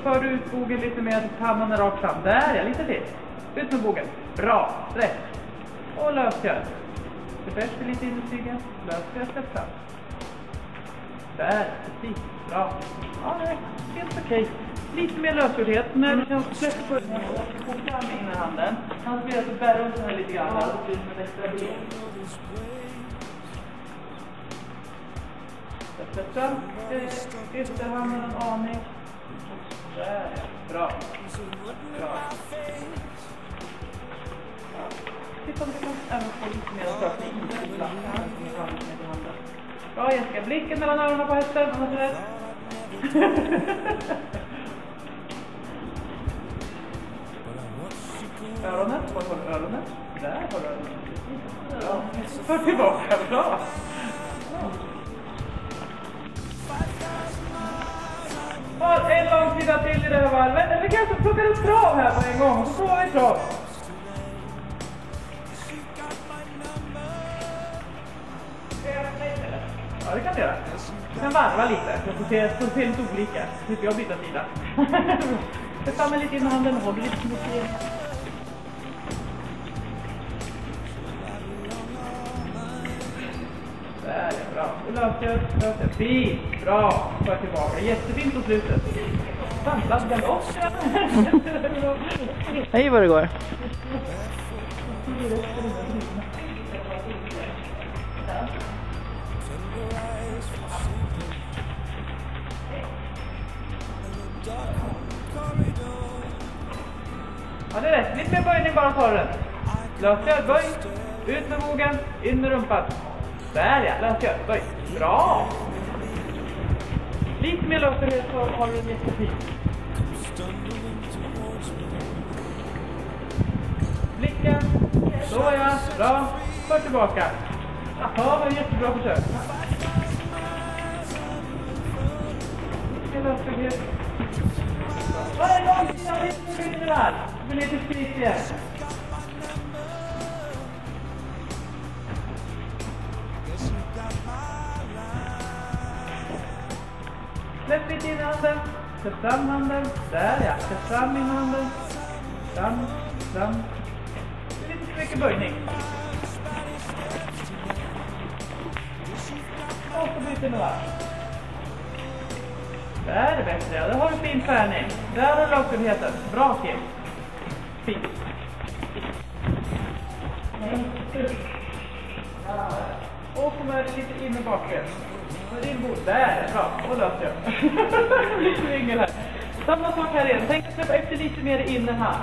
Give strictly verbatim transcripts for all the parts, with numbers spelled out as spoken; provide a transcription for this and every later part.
för ut bogen lite mer, pannan är rakt fram. Där ja, lite till. Ut med bogen. Bra, rätt. Och lösgör. Det bästa lite in i stigen. Lösgör, släpp fram. Där, precis. Bra. Ja, det är helt okej. Lite mer lösgjordhet, men du kan släppa på den och få fram innerhanden. Han ska alltså bära upp den här lite grann. Och bli som en extra ben. Släpp fram. Ytterhanden en aning. Där, ja. Bra. Bra. Ja. Titta om du kan även få lite mer att söka in i handen. Bra Jessica, blicken mellan öronen på hästen. Annars är det. Öronet, var har du öronet? Där har du öronet. Ja. För tillbaka, bra. Har en lång sida till i det här varvet. Eller kanske plockar upp trav här på en gång. Så får vi trav. Ja, det kan du göra. Du kan varva lite. Så ser det lite olika. Så slipper jag byta sida. Jag tar mig lite in med handen och håller lite mycket. Där är bra. Och löser, löser. Fint. Bra. För tillbaka. Jättefint på slutet. Samlad galopp. Hej vad det går. Ja, det är rätt. Lite mer böjning, bara tar den. Lösgör, böj. Ut med bogen. In med rumpan. Där ja, lösgör, böj. Bra! Lite mer lösgörhet så har du en jättefint. Blicken. Så ja, bra. För tillbaka. Jaha, det var jättebra försök. Lite lösgörhet. Varje gång jag vill det här. Vi lite skrik igen. Släpp lite in handen. Släpp fram handen. Där ja. Släpp fram in handen. Fram, fram. Det är lite för mycket böjning. Och så byter vi här. Där är det bättre. Där har du fin färgning. Där har du lösgjordheten. Bra Kim. Fint. Och kommer lite in i bakgrunden. Så din bord. Där. Bra. Och lösgör. Lite ringel här. Samma sak här igen. Tänk att släppa efter lite mer i innerhand.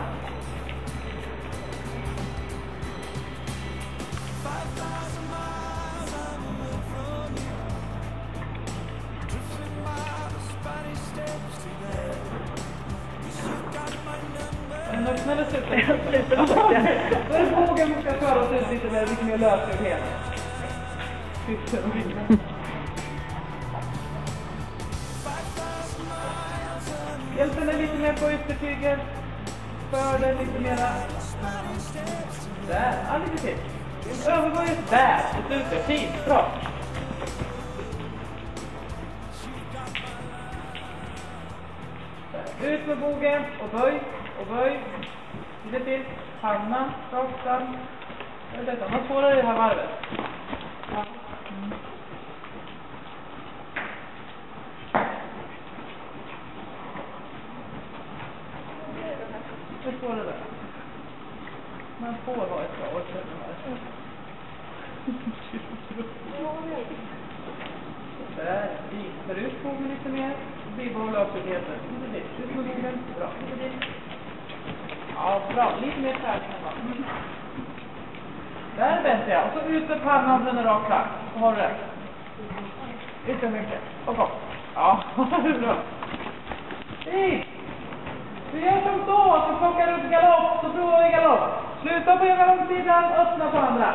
När du snäller slutar. Då är det vågen som ska föra oss ut lite mer, lite mer lösgjordhet. Hjälp henne lite mer på yttertyget. För den lite mera. Där, ja lite till. Övergå just där, i slutet. Fint, bra. Ut med bogen och böj. Och böj. Lite till. Panna, rakt fram. Det är detta. Man svårar i det här varvet. Ja. Mm. Det svårar det. Man får ha ett bra år. Där. För ut bogen lite mer. Bibehålla lösgjordheten. Lite till. Ut med bogen. Bra. Lite till. Ja, bra. Lite mer färdig. Mm. Där är bättre, ja. Och så ut med pannan, den är rakt fram. Så har du det. Ut med mycket. Och kom. Ja, det är bra. Hej! Vi gör som så. Så plockar upp galopp. Så provar vi galopp. Sluta på ena långsidan. Öppna på andra.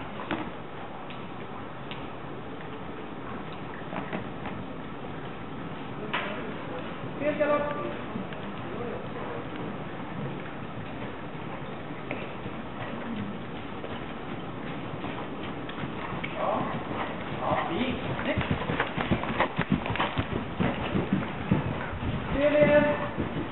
Fel galopp. Fel igen.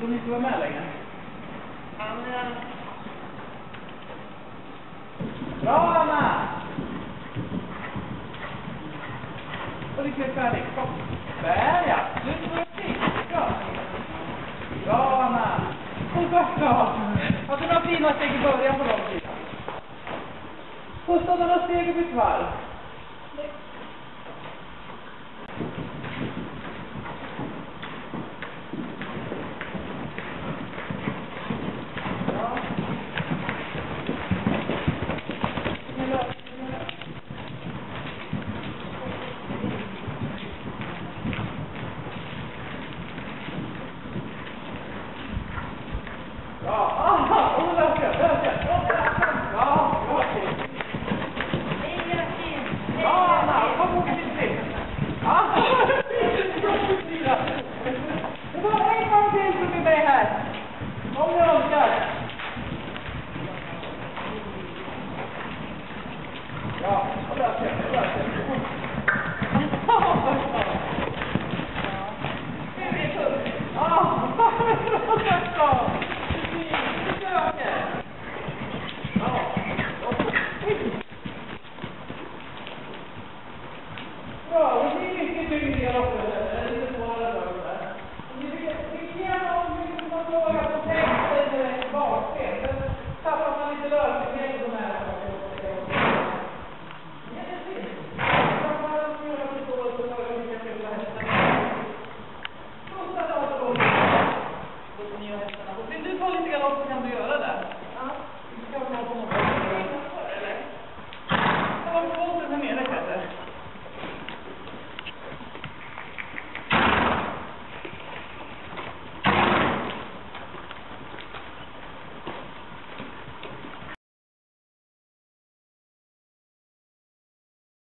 Ska ni inte vara med längre? Ja, men jag... Bra, Anna! Och det är färdigt. Kom. Där, ja. Nu får jag se. Bra. Bra, Anna. Och så bra. Alltså, några fina steg i början på lång tid. Och så några steg i mitt varv.